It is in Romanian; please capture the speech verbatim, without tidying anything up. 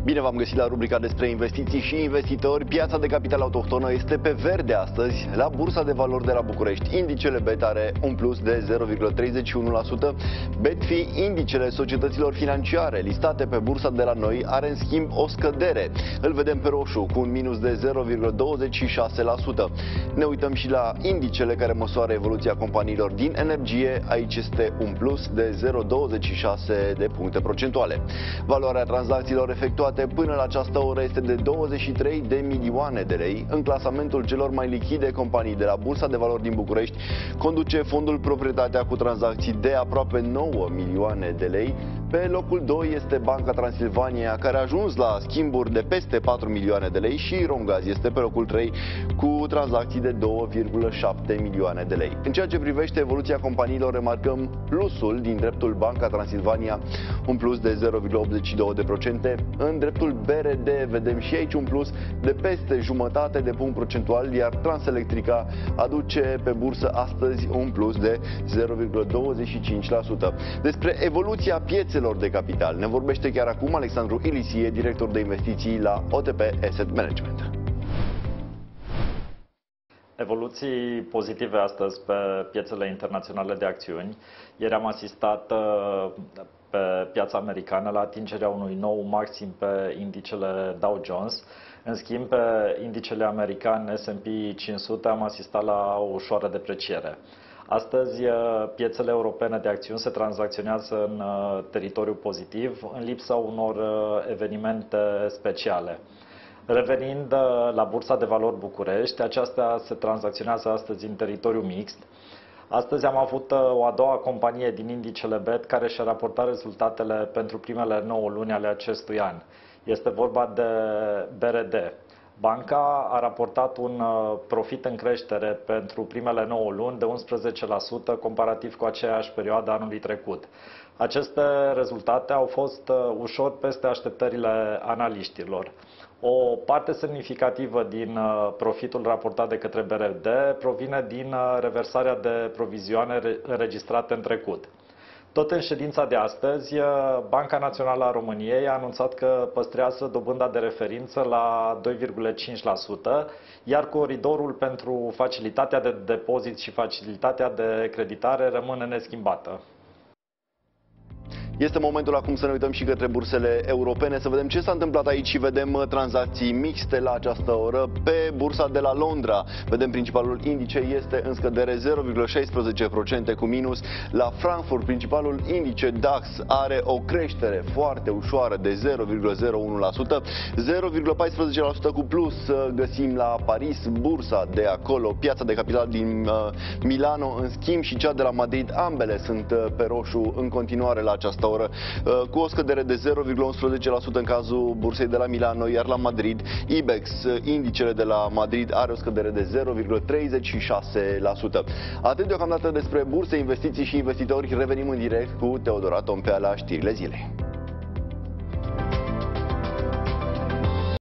Bine v-am găsit la rubrica despre investiții și investitori. Piața de capital autohtonă este pe verde astăzi la Bursa de Valori de la București. Indicele B E T are un plus de zero virgulă treizeci și unu la sută. B E T F I, indicele societăților financiare listate pe bursa de la noi, are în schimb o scădere. Îl vedem pe roșu cu un minus de zero virgulă douăzeci și șase la sută. Ne uităm și la indicele care măsoară evoluția companiilor din energie. Aici este un plus de zero virgulă douăzeci și șase de puncte procentuale. Valoarea tranzacțiilor efectuate până la această oră este de douăzeci și trei de milioane de lei. În clasamentul celor mai lichide companii de la Bursa de Valori din București conduce fondul Proprietatea cu tranzacții de aproape nouă milioane de lei. Pe locul doi este Banca Transilvania, care a ajuns la schimburi de peste patru milioane de lei, și Romgaz este pe locul trei cu tranzacții de două virgulă șapte milioane de lei. În ceea ce privește evoluția companiilor, remarcăm plusul din dreptul Banca Transilvania, un plus de zero virgulă optzeci și doi la sută. În dreptul B R D vedem și aici un plus de peste jumătate de punct procentual, iar Transelectrica aduce pe bursă astăzi un plus de zero virgulă douăzeci și cinci la sută. Despre evoluția piețelor de capital ne vorbește chiar acum Alexandru Ilisie, director de investiții la O T P Asset Management. Evoluții pozitive astăzi pe piețele internaționale de acțiuni. Ieri am asistat pe piața americană la atingerea unui nou maxim pe indicele Dow Jones. În schimb, pe indicele american S and P cinci sute am asistat la o ușoară depreciere. Astăzi, piețele europene de acțiuni se tranzacționează în teritoriu pozitiv, în lipsa unor evenimente speciale. Revenind la Bursa de Valori București, aceasta se tranzacționează astăzi în teritoriu mixt. Astăzi am avut o a doua companie din indicele B E T care și-a raportat rezultatele pentru primele nouă luni ale acestui an. Este vorba de B R D. Banca a raportat un profit în creștere pentru primele nouă luni de unsprezece la sută comparativ cu aceeași perioadă anului trecut. Aceste rezultate au fost ușor peste așteptările analiștilor. O parte semnificativă din profitul raportat de către B R D provine din reversarea de provizioane înregistrate în trecut. Tot în ședința de astăzi, Banca Națională a României a anunțat că păstrează dobânda de referință la doi virgulă cinci la sută, iar coridorul pentru facilitatea de depozit și facilitatea de creditare rămâne neschimbată. Este momentul acum să ne uităm și către bursele europene, să vedem ce s-a întâmplat aici și vedem tranzacții mixte la această oră. Pe bursa de la Londra, vedem principalul indice este în scădere zero virgulă șaisprezece la sută cu minus. La Frankfurt, principalul indice DAX are o creștere foarte ușoară de zero virgulă zero unu la sută. zero virgulă paisprezece la sută cu plus găsim la Paris, bursa de acolo, piața de capital din uh, Milano, în schimb, și cea de la Madrid, ambele sunt uh, pe roșu în continuare la această oră, cu o scădere de zero virgulă unsprezece la sută în cazul bursei de la Milano, iar la Madrid, IBEX, indicele de la Madrid, are o scădere de zero virgulă treizeci și șase la sută. Atât deocamdată despre burse, investiții și investitori. Revenim în direct cu Teodorat Tompea la știrile zilei.